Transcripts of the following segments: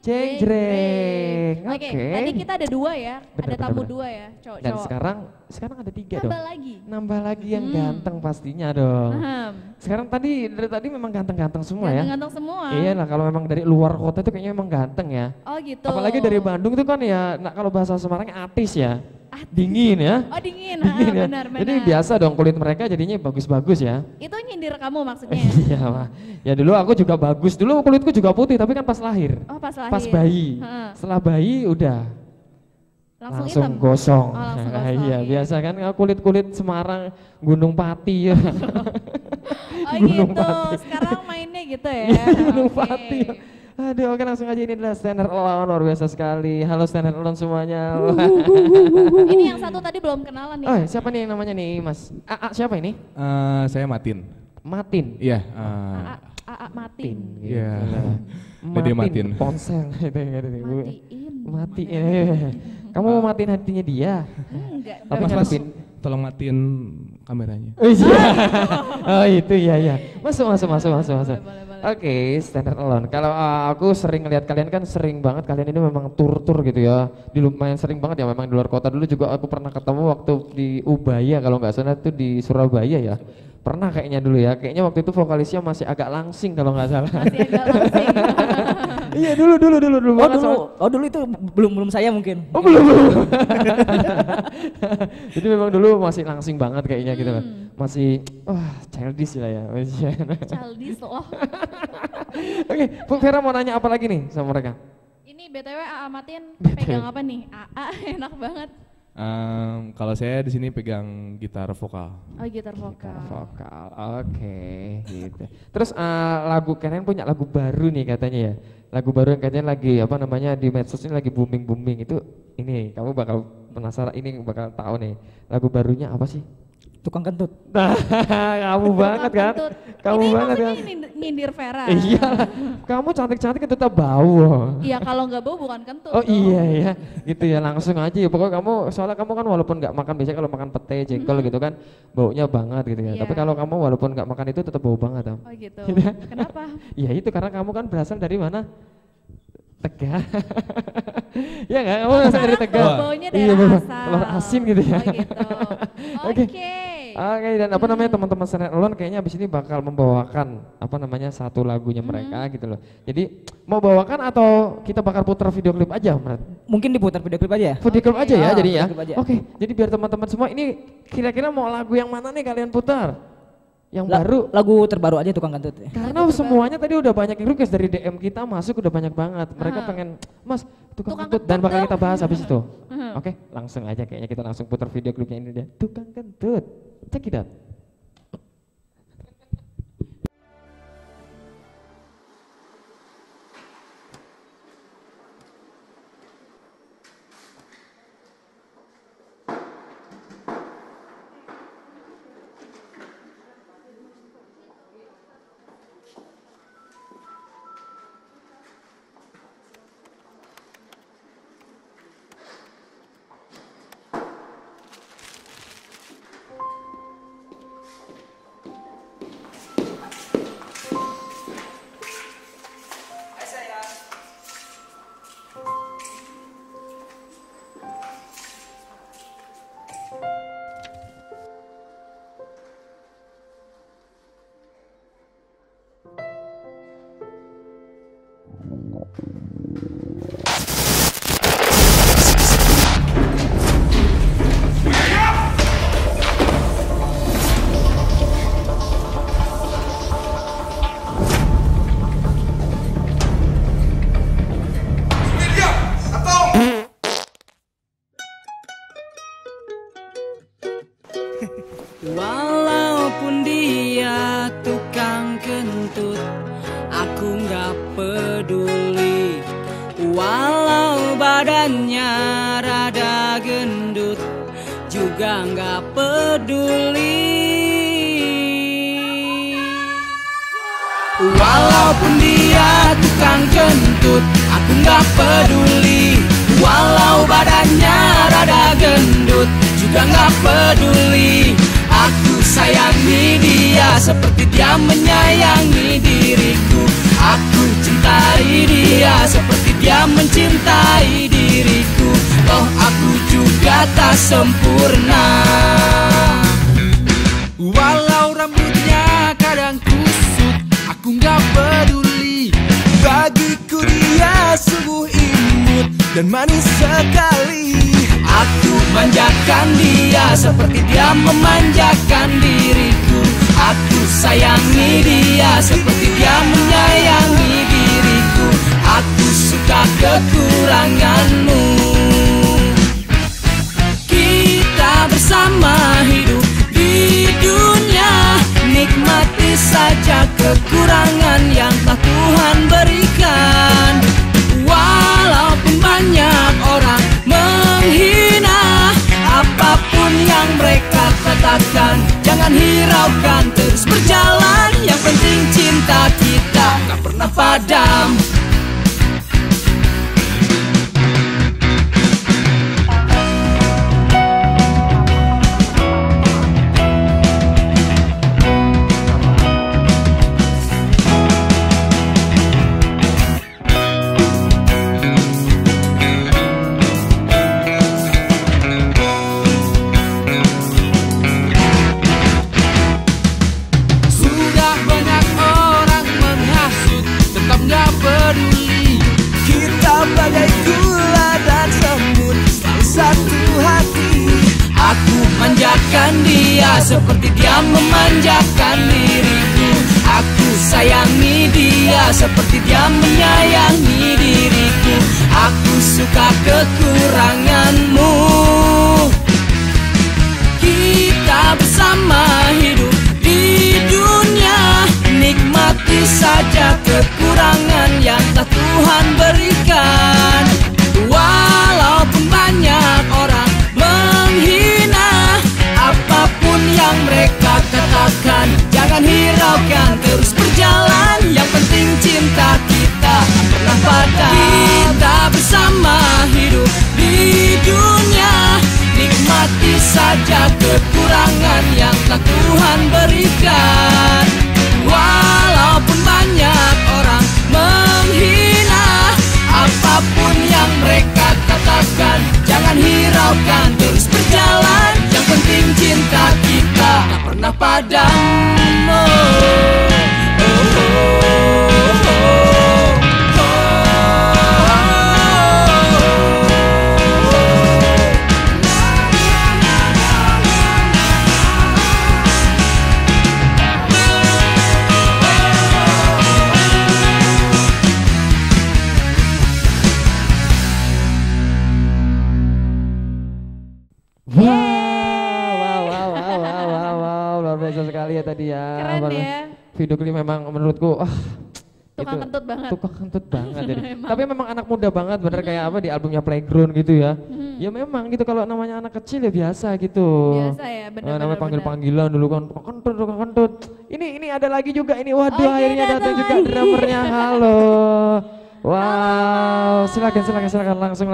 Jeng-jreng. Oke, tadi kita ada 2 ya, Bener, ada tamu bener. 2 ya, cowok. Dan sekarang ada 3 dong. Nambah lagi. Nambah lagi yang ganteng pastinya dong. Paham. Sekarang dari tadi memang ganteng-ganteng semua ya. Ganteng-ganteng semua. Iya lah, kalau memang dari luar kota itu kayaknya memang ganteng ya. Oh gitu. Apalagi dari Bandung itu kan ya, nah kalau bahasa Semarangnya atis ya. Dingin ya. Oh dingin, Dingin ya. benar. Jadi biasa dong kulit mereka jadinya bagus-bagus ya. Itu nyindir kamu maksudnya? Iya mah. Ya dulu aku juga bagus, dulu kulitku juga putih tapi kan pas lahir. Oh pas lahir. Pas bayi. Setelah bayi udah langsung hitam? gosong. Oh, langsung gosong, Iya, biasa kan kulit-kulit Semarang, Gunung Pati ya. Oh Gunung gitu, Pati. sekarang mainnya gitu ya? Gunung Oke. Pati. Aduh, oke langsung aja ini adalah Stand Alone, luar biasa sekali. Halo Stand Alone semuanya. Ini yang satu tadi belum kenalan nih. Oh, siapa nih yang namanya nih Mas? Siapa ini? Saya Matin. Matin. Iya. Matin. Iya. Matin. Matin. Ponsel. Matiin. Matiin. Kamu mau matiin hatinya dia? Enggak. Tapi Mas, ngadepin. tolong matiin kameranya. Oh iya. Oh itu iya. Masuk. Boleh. Oke, Standard Alone. Kalau aku sering ngeliat kalian kan sering banget kalian ini memang tur-tur gitu ya. Lumayan sering banget ya memang di luar kota. Dulu juga aku pernah ketemu waktu di Ubaya kalau nggak salah itu di Surabaya ya. Pernah kayaknya dulu ya. Kayaknya waktu itu vokalisnya masih agak langsing kalau nggak salah. Masih agak langsing. Iya dulu. Dulu itu belum saya mungkin. Oh belum. Jadi memang dulu masih langsing banget kayaknya gitu kan. Masih childish lah ya. Childish loh. Oke, Bu Vera mau nanya apa lagi nih sama mereka? Ini BTW AA Matin pegang apa nih? AA enak banget. Kalau saya di sini pegang gitar vokal. Oh gitar vokal. Vokal, oke gitu. Terus lagu kalian punya lagu baru nih katanya ya. Lagu baru yang katanya lagi apa namanya di medsos ini lagi booming itu. Ini kamu bakal penasaran, ini bakal tahu nih. Lagu barunya apa sih? Tukang kentut. Nah, kamu banget kan? Kamu ini banget kan? Ini nyindir Vera. Iya, kamu cantik-cantik tetap bau. Iya kalau nggak bau bukan kentut. Oh iya ya, gitu ya langsung aja ya. Pokoknya kamu, soalnya kamu kan walaupun nggak makan, biasanya kalau makan pete, jengkol gitu kan baunya banget gitu ya. Iya. Tapi kalau kamu walaupun nggak makan itu tetap bau banget. Oh gitu. Kenapa? Ya itu karena kamu kan berasal dari mana? Tegal. Ya nggak, kamu berasal dari Tegal. Baunya Iya, daerah asal. telur asin gitu ya. Oh gitu. Oke. Oke. Dan apa namanya teman-teman Stand Alone kayaknya abis ini bakal membawakan apa namanya satu lagunya mereka gitu loh. Jadi mau bawakan atau kita bakal putar video klip aja, Mas? Mungkin diputar video klip aja ya? Video klip aja ya jadi ya. Video klip aja. Oke, jadi biar teman-teman semua ini kira-kira mau lagu yang mana nih kalian putar? Yang baru? Lagu terbaru aja Tukang Kentut ya. Karena semuanya tadi udah banyak yang request dari DM kita masuk udah banyak banget. Mereka pengen, Mas, tukang kentut dan bakal kita bahas habis itu. Oke, langsung aja kayaknya kita langsung putar video klipnya ini dia. Tukang Kentut. Check it out. Walaupun dia tukang kentut, aku nggak peduli. Walau badannya rada gendut, juga nggak peduli. Walaupun dia tukang kentut, aku nggak peduli. Walau badannya rada gendut, juga nggak peduli. Aku sayangi dia seperti dia menyayangi diriku. Aku cintai dia seperti dia mencintai diriku. Toh aku juga tak sempurna. Walau rambutnya kadang kusut, aku gak peduli. Bagiku dia sungguh imut dan manis sekali. Aku manjakan dia seperti dia memanjakan diriku. Aku sayangi dia seperti dia menyayangi diriku. Aku suka kekuranganmu. Kita bersama hidup di dunia, nikmati saja kekurangan yang telah Tuhan berikan. Walaupun banyak orang menghina, apapun yang mereka katakan, jangan hiraukan, terus berjalan. Yang penting cinta kita tak pernah padam. Bagai gula dan semut, selalu satu hati. Aku manjakan dia seperti dia memanjakan diriku. Aku sayangi dia seperti dia menyayangi diriku. Aku suka kekuranganmu. Kita bersama hidup di dunia, nikmati saja kekurangan yang telah Tuhan berikan. Walaupun banyak orang menghina, apapun yang mereka katakan, jangan hiraukan, terus berjalan. Yang penting cinta kita tak pernah padam. Kita bersama hidup di dunia, nikmati saja kekurangan yang telah Tuhan berikan. Walaupun banyak orang menghina, apapun yang mereka katakan, jangan hiraukan, terus berjalan. Yang penting cinta kita tak pernah padam. Luar biasa sekali ya tadi ya. Keren ya. Video klip memang menurutku Tukang kentut banget. Tukang kentut banget jadi. Memang. Tapi memang anak muda banget, bener kayak apa di albumnya Playground gitu ya. Ya memang gitu, kalau namanya anak kecil ya biasa gitu. Biasa ya, bener-bener. Namanya panggil-panggilan dulu kan, tukang kentut. Ini ada lagi juga ini, waduh Oke, akhirnya datang juga lagi. drummernya. Halo. Wow, silakan langsung.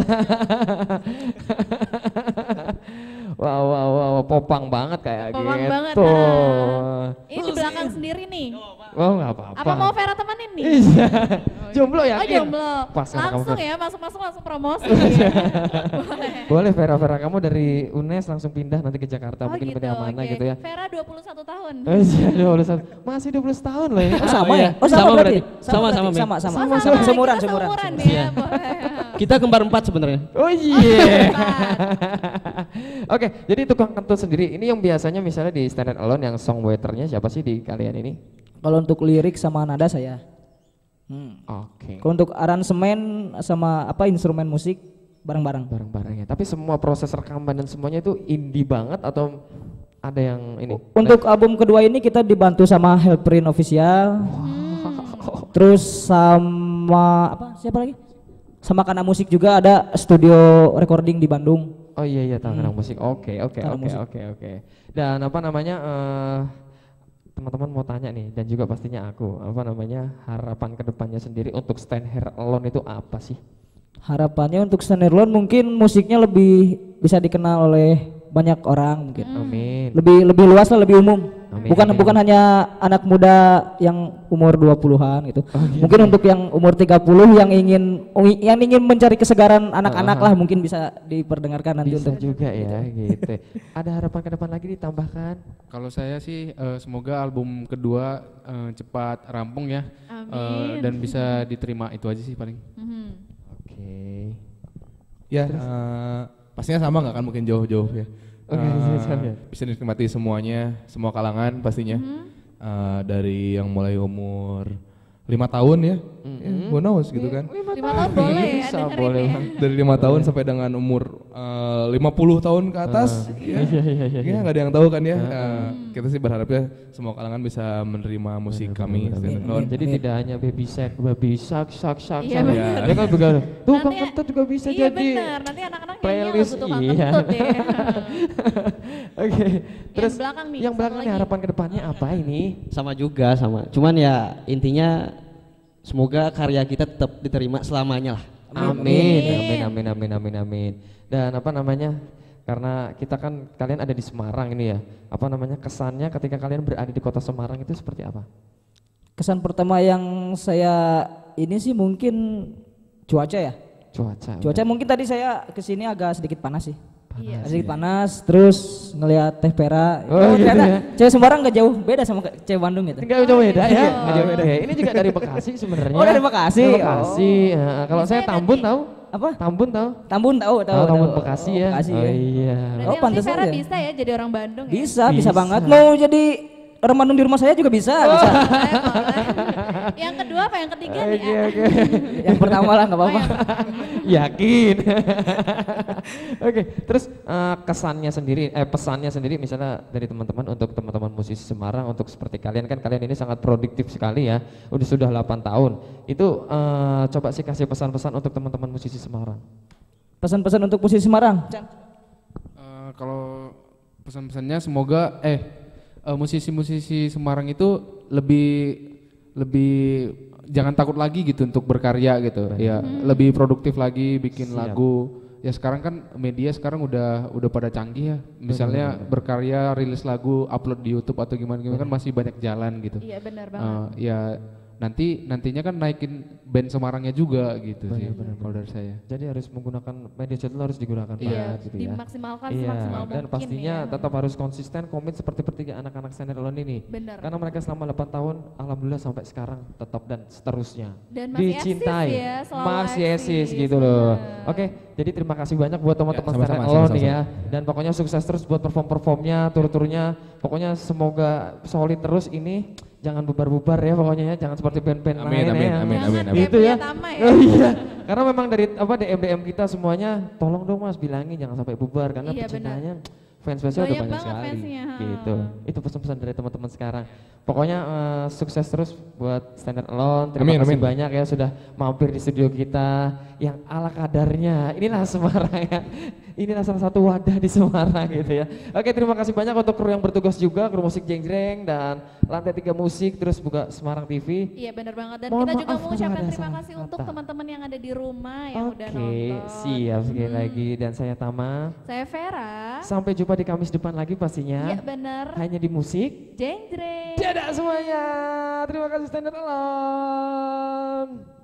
Wow, popang banget kayak Popang gitu. banget, nah. Ini di belakang sendiri nih. Oh nggak apa-apa. Apa mau Vera temenin nih? Iya. Jomblo ya? Oh jomblo. Pas sama kamu, Langsung Fer. ya, masuk langsung promosi. Boleh. Boleh Vera, kamu dari UNES langsung pindah nanti ke Jakarta, mungkin gitu, pindah mana oke. gitu ya. Vera 21 tahun. Iya, 21. Masih 12 tahun loh ya. Oh sama iya. ya? Oh sama Sama berarti? berarti. Sama, berarti. Mem. Sama. Oh, sama. Seumuran. Kita seumuran Iya. ya, boleh. Kita kembar 4 sebenarnya. Oh iya. Oke, jadi tukang kentut sendiri ini yang biasanya misalnya di Stand It Alone yang songwriternya siapa sih di kalian ini? Kalau untuk lirik sama nada saya. Oke. Kalau untuk aransemen sama instrumen musik bareng-bareng. Bareng-bareng ya. Tapi semua proses rekaman dan semuanya itu indie banget atau ada yang ini? Untuk album kedua ini kita dibantu sama Helprin Official. Terus sama siapa lagi? Sama Kana Musik juga ada studio recording di Bandung. Oh iya tahu Kana Musik. Oke. Kana Musik. Dan apa namanya teman-teman mau tanya nih, dan juga pastinya aku, harapan kedepannya sendiri untuk Stand Here Alone itu apa sih? Harapannya untuk Stand Here Alone mungkin musiknya lebih bisa dikenal oleh banyak orang mungkin. Amin. Lebih luas lah, lebih umum. Amin, Bukan amin, bukan amin. hanya anak muda yang umur 20-an gitu. gitu. Mungkin untuk yang umur 30 yang ingin mencari kesegaran anak-anak lah mungkin bisa diperdengarkan nanti Bisa untuk juga ya gitu. Ada harapan ke depan lagi ditambahkan? Kalau saya sih semoga album kedua cepat rampung ya. Amin. Dan bisa diterima, itu aja sih paling. Mhm. Oke. Ya, pastinya sama nggak kan mungkin jauh-jauh ya. Oke, siap ya. Bisa dinikmati semuanya, semua kalangan pastinya. Dari yang mulai umur 5 tahun ya, who knows gitu kan. 5 tahun boleh ya Bisa, dengerin boleh ya. Bang. Dari 5 tahun sampai dengan umur 50 tahun ke atas. Ya nggak ada yang tahu kan ya. Kita sih berharapnya semua kalangan bisa menerima musik kami. Stand Alone. Jadi tidak hanya baby shark. Iya, benar. Ya kan begitu. Tuh Bang Nanti- Kentut juga bisa Iya jadi. benar, nanti anak-anak playlist, nyanyi lagu tukang iya. kentut ya. Oke. Terus belakang nih, yang satu belakang nih lagi. harapan kedepannya apa ini? Sama juga sama. Cuman ya intinya semoga karya kita tetap diterima selamanya lah. Amin. Dan apa namanya? Karena kita kan kalian ada di Semarang ini ya. Apa namanya? Kesannya ketika kalian berada di kota Semarang itu seperti apa? kesan pertama yang saya ini sih mungkin cuaca ya. Cuaca mungkin tadi saya kesini agak sedikit panas sih. Iya. Sedikit panas, terus ngelihat Teh Pera. Oh, gitu ternyata ya. cewek Semarang gak jauh beda sama cewek Bandung gitu. Enggak jauh beda ya. Iya. Nggak jauh beda. Ini juga dari Bekasi sebenarnya. Oh, dari Bekasi. Dari Bekasi. Ya, kalau Bisa saya ya Tambun nanti. tahu? Apa? Tambun tahu? Tambun tahu. Tambun Bekasi ya. Bekasi Oh ya. iya. Berarti Oh, pantes si Vera aja. bisa ya jadi orang Bandung ya? Bisa Bisa. banget. Mau jadi orang Bandung di rumah saya juga bisa. bisa. Boleh, boleh. Yang kedua apa yang ketiga nih? Oke, Ah? oke. Yang pertama lah nggak apa-apa. Oh, Yakin. Oke, terus kesannya sendiri, pesannya sendiri misalnya dari teman-teman untuk teman-teman musisi Semarang untuk seperti kalian kan kalian ini sangat produktif sekali ya, sudah 8 tahun. Itu coba sih kasih pesan-pesan untuk teman-teman musisi Semarang. Pesan-pesan untuk musisi Semarang. Kalau pesan-pesannya semoga musisi-musisi Semarang itu lebih jangan takut lagi gitu untuk berkarya gitu. Ya, lebih produktif lagi bikin Siap. lagu. Ya sekarang kan media sekarang udah pada canggih ya. Misalnya berkarya, rilis lagu, upload di YouTube atau gimana kan masih banyak jalan gitu. Iya benar banget. Ya nantinya kan naikin band Semarangnya juga gitu sih kalau dari saya. Jadi harus menggunakan media sosial harus digunakan Iya, banget gitu ya. dimaksimalkan Iya, semaksimal dan mungkin pastinya ya. tetap harus konsisten komit seperti anak-anak Stand Alone ini. Benar. Karena mereka selama 8 tahun alhamdulillah sampai sekarang tetap dan seterusnya Dan masih dicintai. eksis ya, selalu Masih eksis eksis, gitu loh. benar. Oke, jadi terima kasih banyak buat teman-teman Ya, Stand sama-sama, Alone sama-sama. ya. Dan pokoknya sukses terus buat perform-performnya, tur-turnya. Pokoknya semoga solid terus ini. Jangan bubar-bubar ya pokoknya ya, jangan seperti band-band Amin, lain amin, ya. amin, Jangan amin, kayak Gitu ya. Priyatama ya. Oh iya, karena memang dari DM kita semuanya, tolong dong Mas bilangin jangan sampai bubar karena Iya, pecintanya fans-fansnya udah Banyak banyak banget sekali. fansnya, ha. Gitu. Itu pesan-pesan dari teman-teman sekarang. Pokoknya sukses terus buat Stand Alone. Terima Amin, kasih amin. banyak ya sudah mampir di studio kita yang ala kadarnya. Inilah Semarang ya. Inilah salah satu wadah di Semarang gitu ya. Oke, terima kasih banyak untuk kru yang bertugas juga, kru musik Jengjreng dan Lantai 3 Musik terus buka Semarang TV. Iya benar banget dan Mohon kita juga maaf mengucapkan kalau ada terima salah kasih untuk kata. teman-teman yang ada di rumah yang udah Oke, nonton. siap sekali lagi dan saya Tama. Saya Vera. Sampai jumpa di Kamis depan lagi pastinya. Iya benar. Hanya di musik. Jeng jreng. Dadah semuanya. Terima kasih Stand Alone.